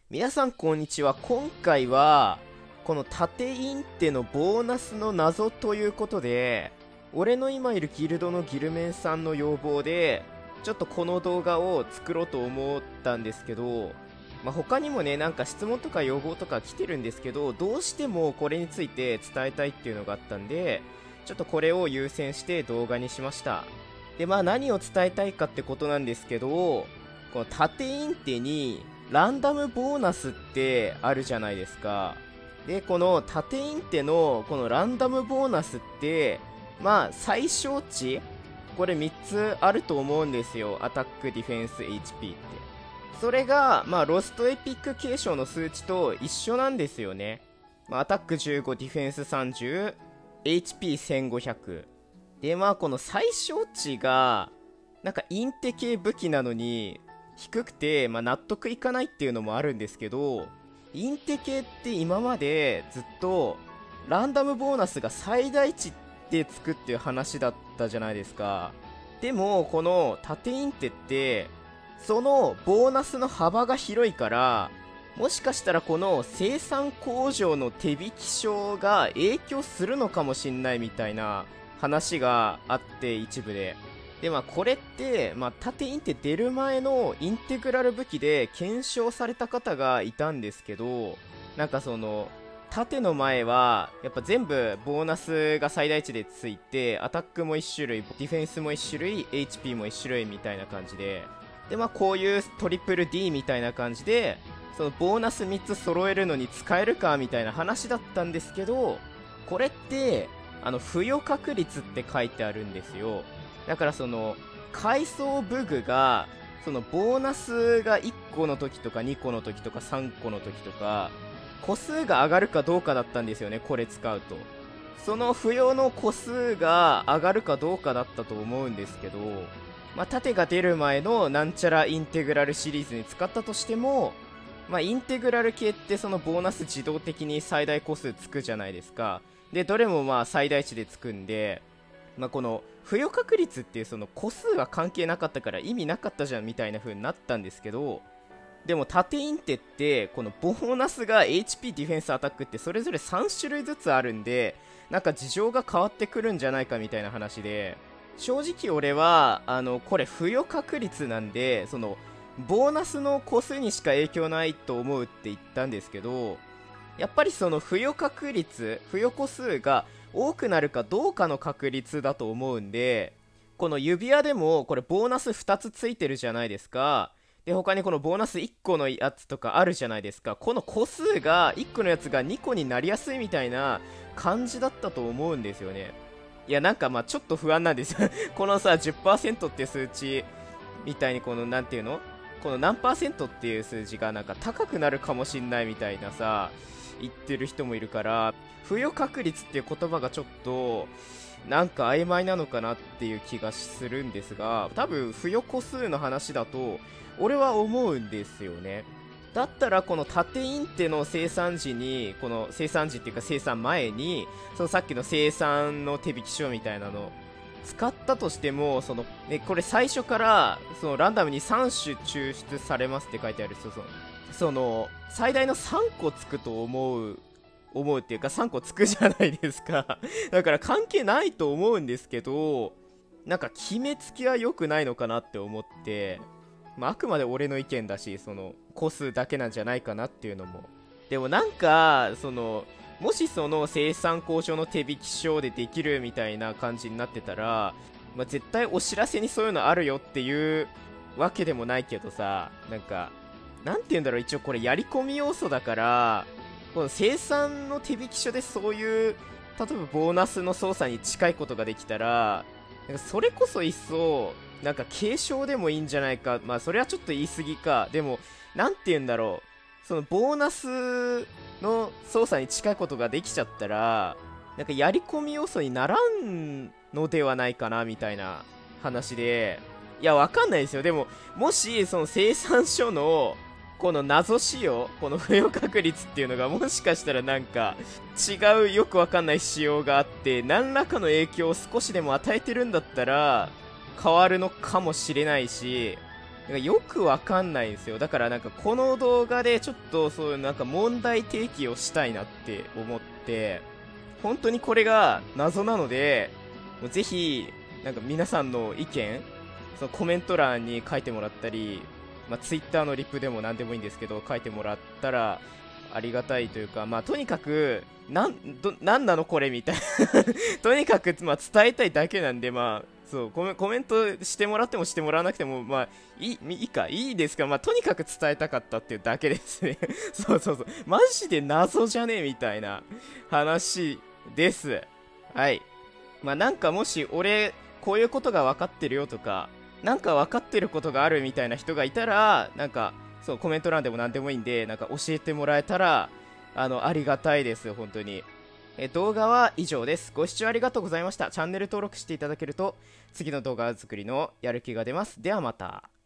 皆さんこんにちは。今回はこの縦インテのボーナスの謎ということで、俺の今いるギルドのギルメンさんの要望でちょっとこの動画を作ろうと思ったんですけど、他にもね、なんか質問とか要望とか来てるんですけど、どうしてもこれについて伝えたいっていうのがあったんで、ちょっとこれを優先して動画にしました。で、何を伝えたいかってことなんですけど、この縦インテにランダムボーナスってあるじゃないですか。で、この縦インテのこのランダムボーナスって、最小値これ3つあると思うんですよ。アタック、ディフェンス、HP って。それが、ロストエピック継承の数値と一緒なんですよね。アタック15、ディフェンス30、HP1500。で、この最小値が、なんかインテ系武器なのに、低くて、納得いかないっていうのもあるんですけど、インテ系って今までずっとランダムボーナスが最大値でつくっていう話だったじゃないですか。でもこの縦インテってそのボーナスの幅が広いから、もしかしたらこの生産工場の手引き証が影響するのかもしんないみたいな話があって、一部で。で、これって、縦インテ出る前のインテグラル武器で検証された方がいたんですけど、なんかその、縦の前は、やっぱ全部ボーナスが最大値でついて、アタックも1種類、ディフェンスも1種類、HP も1種類みたいな感じで、で、こういうトリプル D みたいな感じで、そのボーナス3つ揃えるのに使えるかみたいな話だったんですけど、これって、付与確率って書いてあるんですよ。だからその階層武具がそのボーナスが1個の時とか2個の時とか3個の時とか個数が上がるかどうかだったんですよね。これ使うとその付与の個数が上がるかどうかだったと思うんですけど、縦が出る前のなんちゃらインテグラルシリーズに使ったとしても、インテグラル系ってそのボーナス自動的に最大個数つくじゃないですか。でどれも最大値でつくんで、この付与確率っていうその個数が関係なかったから意味なかったじゃんみたいな風になったんですけど、でも縦インテってこのボーナスが HP ディフェンスアタックってそれぞれ3種類ずつあるんで、なんか事情が変わってくるんじゃないかみたいな話で、正直俺はこれ付与確率なんで、そのボーナスの個数にしか影響ないと思うって言ったんですけど、やっぱりその付与確率、付与個数が多くなるかどうかの確率だと思うんで、この指輪でもこれボーナス2つついてるじゃないですか。で他にこのボーナス1個のやつとかあるじゃないですか。この個数が1個のやつが2個になりやすいみたいな感じだったと思うんですよね。いやなんかちょっと不安なんですよこのさ 10% って数値みたいに、このなんていうの、この何%っていう数字がなんか高くなるかもしんないみたいなさ言ってる人もいるから、付与確率っていう言葉がちょっとなんか曖昧なのかなっていう気がするんですが、多分付与個数の話だと俺は思うんですよね。だったらこの縦インテの生産時に、この生産時っていうか生産前にそのさっきの生産の手引き書みたいなの使ったとしても、そのね、これ最初からそのランダムに3種抽出されますって書いてある。その最大の3個つくと思うっていうか3個つくじゃないですかだから関係ないと思うんですけど、なんか決めつけは良くないのかなって思って、あくまで俺の意見だし、その個数だけなんじゃないかなっていうのも。でもなんかそのもしその生産交渉の手引き書でできるみたいな感じになってたら、絶対お知らせにそういうのあるよっていうわけでもないけどさ、なんかなんて言うんだろう、一応これやり込み要素だから、この生産の手引き書でそういう、例えばボーナスの操作に近いことができたら、なんかそれこそ一層なんか継承でもいいんじゃないか。それはちょっと言い過ぎか。でもなんて言うんだろう、そのボーナスの操作に近いことができちゃったら、なんかやり込み要素にならんのではないかなみたいな話で、いやわかんないですよ。でももしその生産書のこの謎仕様、この付与確率っていうのがもしかしたらなんか違うよくわかんない仕様があって、何らかの影響を少しでも与えてるんだったら変わるのかもしれないし、 なんかよくわかんないんですよ。だからなんかこの動画でちょっとそういうなんか問題提起をしたいなって思って、本当にこれが謎なので、もうぜひ、なんか皆さんの意見、そのコメント欄に書いてもらったり、まあ、ツイッターのリプでも何でもいいんですけど、書いてもらったらありがたいというか、まあ、とにかく、なんなのこれみたいなとにかく、まあ、伝えたいだけなんで、まあ、そう、コメントしてもらってもしてもらわなくても、まあ、いいですか、まあ、とにかく伝えたかったっていうだけですねそうそうそう。マジで謎じゃねえみたいな話です。はい。まあ、なんかもし、俺、こういうことが分かってるよとか、なんか分かってることがあるみたいな人がいたら、なんか、そう、コメント欄でも何でもいいんで、なんか教えてもらえたら、ありがたいです、本当に。動画は以上です。ご視聴ありがとうございました。チャンネル登録していただけると、次の動画作りのやる気が出ます。ではまた。